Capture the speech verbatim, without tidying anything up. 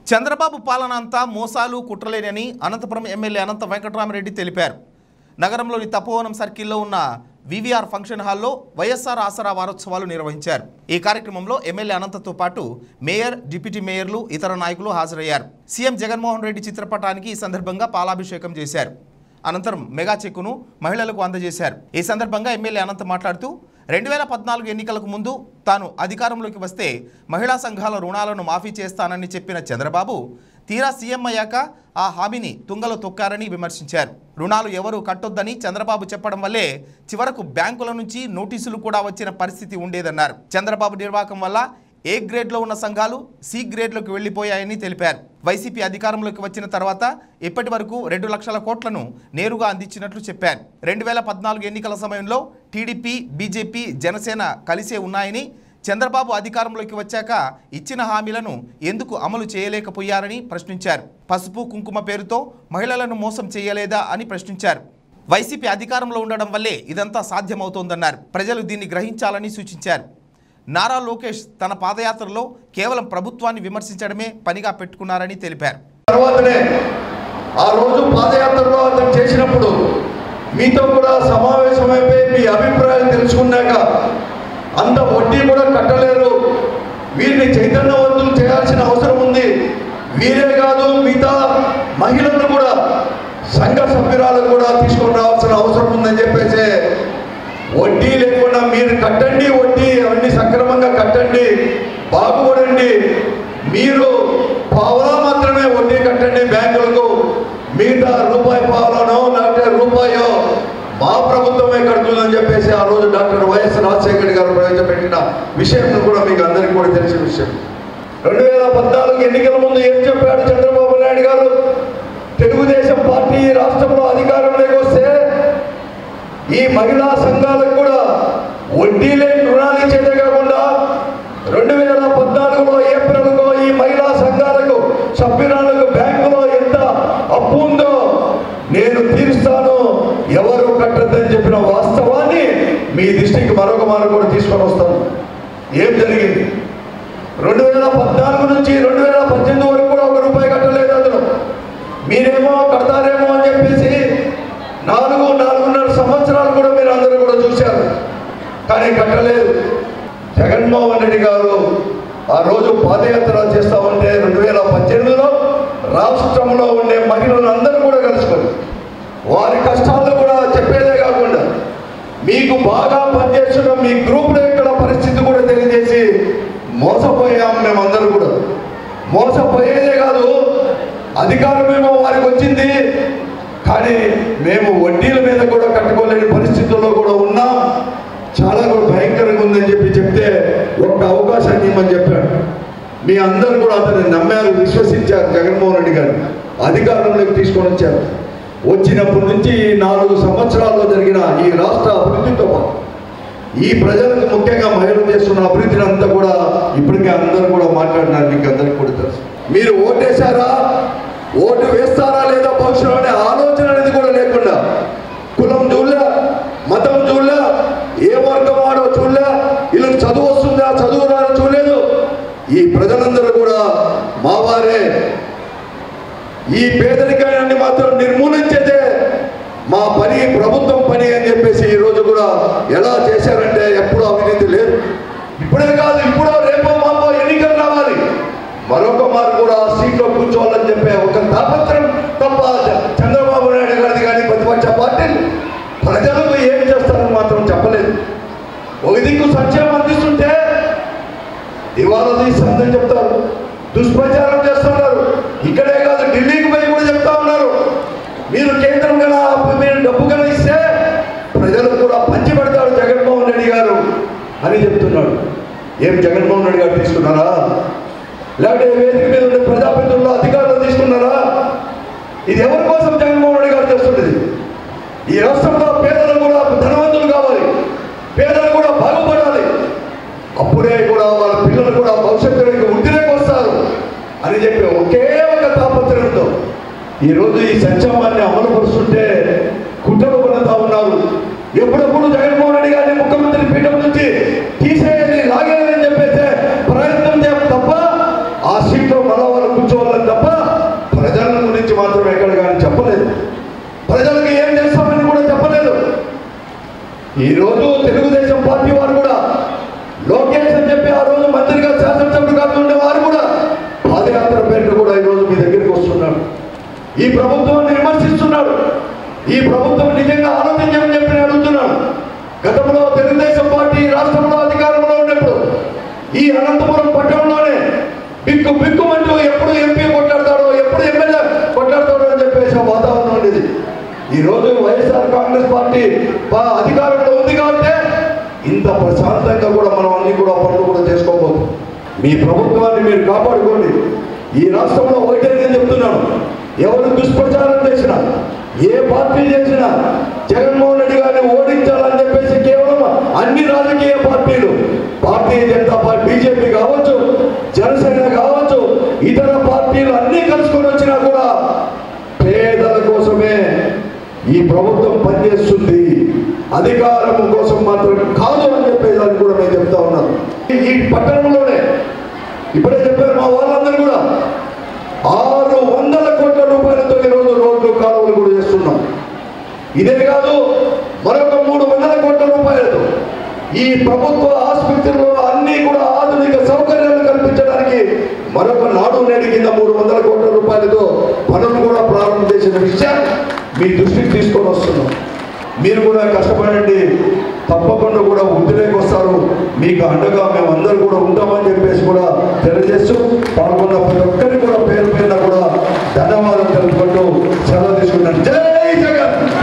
చంద్రబాబు పాలన అంతా మోసాలు కుట్రలేనని అనంతపురం ఎమ్మెల్యే అనంత వెంకటరామరెడ్డి తెలిపారు. నగరంలోని తపోవనం సర్కిల్లో ఉన్న వివిఆర్ ఫంక్షన్ హాల్లో వైఎస్ఆర్ ఆసరా వారోత్సవాలు నిర్వహించారు. ఈ కార్యక్రమంలో ఎమ్మెల్యే అనంతతో పాటు మేయర్, డిప్యూటీ మేయర్లు, ఇతర నాయకులు హాజరయ్యారు. సీఎం జగన్మోహన్ రెడ్డి చిత్రపటానికి ఈ సందర్భంగా పాలాభిషేకం చేశారు. అనంతరం మెగా చెక్కును మహిళలకు అందజేశారు. ఈ సందర్భంగా ఎమ్మెల్యే అనంత మాట్లాడుతూ రెండు వేల పద్నాలుగు ఎన్నికలకు ముందు తాను అధికారంలోకి వస్తే మహిళా సంఘాల రుణాలను మాఫీ చేస్తానని చెప్పిన చంద్రబాబు తీరా సీఎం అయ్యాక ఆ హామీని తుంగలో తొక్కారని విమర్శించారు. రుణాలు ఎవరూ కట్టొద్దని చంద్రబాబు చెప్పడం వల్లే చివరకు బ్యాంకుల నుంచి నోటీసులు కూడా వచ్చిన పరిస్థితి ఉండేదన్నారు. చంద్రబాబు నిర్వాహకం వల్ల ఏ గ్రేడ్లో ఉన్న సంఘాలు సి గ్రేడ్లోకి వెళ్లిపోయాయని తెలిపారు. వైసీపీ అధికారంలోకి వచ్చిన తర్వాత ఇప్పటి వరకు రెండు లక్షల కోట్లను నేరుగా అందించినట్లు చెప్పారు. రెండు వేల పద్నాలుగు ఎన్నికల సమయంలో టీడీపీ, బీజేపీ, జనసేన కలిసే ఉన్నాయని, చంద్రబాబు అధికారంలోకి వచ్చాక ఇచ్చిన హామీలను ఎందుకు అమలు చేయలేకపోయారని ప్రశ్నించారు. పసుపు కుంకుమ పేరుతో మహిళలను మోసం చేయలేదా అని ప్రశ్నించారు. వైసీపీ అధికారంలో ఉండడం వల్లే ఇదంతా సాధ్యమవుతోందన్నారు. ప్రజలు దీన్ని గ్రహించాలని సూచించారు. నారా లోకేష్ తన పాదయాత్రలో కేవలం ప్రభుత్వాన్ని విమర్శించడమే పనిగా పెట్టుకున్నారని తెలిపారు. తర్వాతనే ఆ రోజు పాదయాత్రలో అతను చేసినప్పుడు మీతో కూడా సమావేశమైపోయి మీ అభిప్రాయాలు తెలుసుకున్నాక అంత వడ్డీ కూడా కట్టలేరు, వీరిని చైతన్యవంతులు చేయాల్సిన అవసరం ఉంది, వీరే కాదు మిగతా మహిళలను కూడా సంఘ సభ్యురాలను కూడా తీసుకొని రావాల్సిన అవసరం ఉందని చెప్పేసి వడ్డీ లేకుండా మీరు కట్టండి, వడ్డీ అవన్నీ సక్రమంగా కట్టండి, బాగుపడండి, మీరు పావలా మాత్రమే వడ్డీ కట్టండి బ్యాంకులకు, మిగతా రూపాయి పావలానో లేకపోతే రూపాయో మా ప్రభుత్వమే కడుతుందని చెప్పేసి ఆ రోజు డాక్టర్ వైఎస్ రాజశేఖర్ గారు ప్రవేశపెట్టిన విషయం కూడా మీకు అందరికీ కూడా తెలిసిన విషయం. రెండు వేల పద్నాలుగు ఎన్నికల ముందు ఏం చెప్పాడు చంద్రబాబు నాయుడు గారు? తెలుగుదేశం పార్టీ రాష్ట్రంలో అధికారంలోకి వస్తే ఈ మహిళా సంఘాలకు కూడా వడ్డీ లేని రుణాలు ఇచ్చేదే కాకుండా రెండు వేల పద్నాలుగులో ఏప్రిల్కో ఈ మహిళా సంఘాలకు సభ్యురాలకు బ్యాంకులో ఎంత అప్పు ఉందో నేను తీరుస్తాను, ఎవరు కట్టద్దని చెప్పిన వాస్తవాన్ని మీ దృష్టికి మరొక మారు కూడా తీసుకొని వస్తాను. ఏం జరిగింది? రెండు వేల పద్నాలుగు నుంచి రెండు వేల పద్దెనిమిది వరకు కూడా ఒక రూపాయి కట్టలేదు అందులో. మీరేమో కడతారేమో అని చెప్పేసి నాలుగు నాలుగున్నర సంవత్సరాలు కూడా మీరు అందరూ కూడా చూశారు, కానీ కట్టలేదు. జగన్మోహన్ రెడ్డి గారు ఆ రోజు పాదయాత్ర చేస్తా ఉంటే రెండు వేల పద్దెనిమిదిలో రాష్ట్రంలో ఉండే మహిళలు అందరూ కూడా కలుసుకొని వారి కష్టాలు కూడా చెప్పేదే కాకుండా మీకు బాగా పనిచేస్తున్న మీ గ్రూప్ యొక్క పరిస్థితి కూడా తెలియజేసి మోసపోయాం. మేమందరూ కూడా మోసపోయేదే కాదు, అధికారమేమో వారికి వచ్చింది, కానీ మేము వడ్డీల మీద కూడా కట్టుకోలేని పరిస్థితుల్లో కూడా ఉన్నాం, చాలా కూడా భయంకరంగా ఉందని చెప్పి చెప్తే ఒక్క అవకాశాన్ని ఇవ్వమని చెప్పాడు. మీ అందరూ కూడా అతన్ని నమ్మారు, విశ్వసించారు. జగన్మోహన్ రెడ్డి గారు అధికారంలోకి తీసుకొని వచ్చారు. వచ్చినప్పటి నుంచి నాలుగు సంవత్సరాల్లో జరిగిన ఈ రాష్ట్ర అభివృద్ధితో పాటు ఈ ప్రజలకు ముఖ్యంగా మహిళలు చేస్తున్న అభివృద్ధిని అంతా కూడా ఇప్పటికే అందరూ కూడా మాట్లాడినారు. మీకు అందరికీ కూడా తెలుసు. మీరు ఓటేశారా, ఓటు వేస్తారా లేదా భవిష్యత్తు అనే ఆలోచన అనేది కూడా లేకుండా కులం చూడలే, మతం చూడలే, ఏ వర్గం వాడో చూడలే, వీళ్ళకి చదువు వస్తుందా చదువు రాదో చూడలేదు. ఈ ప్రజలందరూ కూడా మా వారే, ఈ పేదరికాన్ని మాత్రం నిర్మూలించేదే మా పని, ప్రభుత్వం పని అని చెప్పేసి ఈరోజు కూడా ఎలా చేశారంటే ఎప్పుడూ అవినీతి లేదు. ఇప్పుడే కాదు, ఇప్పుడో రేపో మాపో ఎన్నికలు రావాలి, మరొక మారు కూడా సీట్లో కూర్చోవాలని చెప్పే ఒక తాపత్రం తప్ప చంద్రబాబు నాయుడు గారిది కానీ ప్రతిపక్ష పార్టీలు ప్రజలకు ఏం చేస్తారని మాత్రం చెప్పలేదు. ఒక దిక్కు సంక్షేమం అందిస్తుంటే దివాలా తీస్తుందని చెప్తారు, దుష్ప్రచారం చేస్తున్నారు. ఇక్కడే కాదు, ఢిల్లీకి పోయి కూడా చెప్తా ఉన్నారు, మీరు కేంద్రం కన్నా మీరు డబ్బు కన్నా ఇస్తే ప్రజలకు కూడా పంచి పెడతాడు జగన్మోహన్ రెడ్డి గారు అని చెప్తున్నాడు. ఏం జగన్మోహన్ రెడ్డి గారు తీసుకున్నారా? లేకపోతే వేదిక మీద ఉండే ప్రజాప్రతినిధుల్లో అధికారులు తీసుకున్నారా? ఇది ఎవరి కోసం జగన్మోహన్ రెడ్డి గారు చేస్తున్నది? ఈ రాష్ట్రంలో పేదలు కూడా ధనవంతులు కావాలి, పేదలు కూడా బాగుపడాలి, అప్పుడే కూడా వాళ్ళ పిల్లలు కూడా భవిష్యత్తులోకి వృద్ధిలోకి వస్తారు అని చెప్పి ఒకే ఒక తాపత్రయంతో ఈరోజు ఈ సంక్షేమాన్ని అమలు పరుస్తుంటే కుట్రలు పడుతూ ఉన్నారు. ఎప్పుడప్పుడు జగన్మోహన్ రెడ్డి గారిని ముఖ్యమంత్రి పీఠం నుంచి తీసేయాలి, లాగేయాలని చెప్పేసి ప్రయత్నం చేయ తప్ప ఆ సీట్లో మరో వాళ్ళు కూర్చోవాలని కూడా పనులు కూడా చేసుకోబోతుంది. మీ ప్రభుత్వాన్ని మీరు కాపాడుకోండి. ఈ రాష్ట్రంలో ఒకటే నేను చెప్తున్నాను, ఎవరు దుష్ప్రచారం చేసినా, ఏ పార్టీ చేసినా జగన్మోహన్ రెడ్డి గారిని ఓడించాలని చెప్పేసి కేవలం అన్ని రాజకీయ పార్టీలు, భారతీయ జనతా పార్టీ, బీజేపీ కావచ్చు, జనసేన కావచ్చు, ఇతర పార్టీలు అన్ని కలుసుకొని వచ్చినా కూడా పేదల కోసమే ఈ ప్రభుత్వం పనిచేస్తుంది, అధికారం కోసం మాత్రం కాదు అని చెప్పేదాన్ని కూడా మేము చెప్తా ఉన్నాం. ఈ పట్టణంలోనే ఇప్పుడే చెప్పారు మా వాళ్ళందరూ కూడా ఆరు వందల కోట్ల రూపాయలతో ఈరోజు రోడ్లు కాలువలు కూడా చేస్తున్నాం. ఇదే కాదు, మరొక మూడు వందల కోట్ల రూపాయలతో ఈ ప్రభుత్వ ఆసుపత్రుల్లో అన్ని కూడా ఆధునిక సౌకర్యాలు కల్పించడానికి మరొక నాడు నేడు కింద మూడు వందల కోట్ల రూపాయలతో పనులు కూడా ప్రారంభం చేసిన విషయాన్ని మీ దృష్టికి తీసుకొని వస్తున్నాం. మీరు కూడా కష్టపడండి, తప్పకుండా కూడా వృద్ధిలోకి వస్తారు. మీకు అండగా మేము అందరూ కూడా ఉంటామని చెప్పేసి కూడా తెలియజేస్తూ పాల్గొన్న ప్రతి ఒక్కరికి కూడా పేరు పైన కూడా ధన్యవాదాలు తెలుపుకుంటూ సెలవు తీసుకుంటాను. జై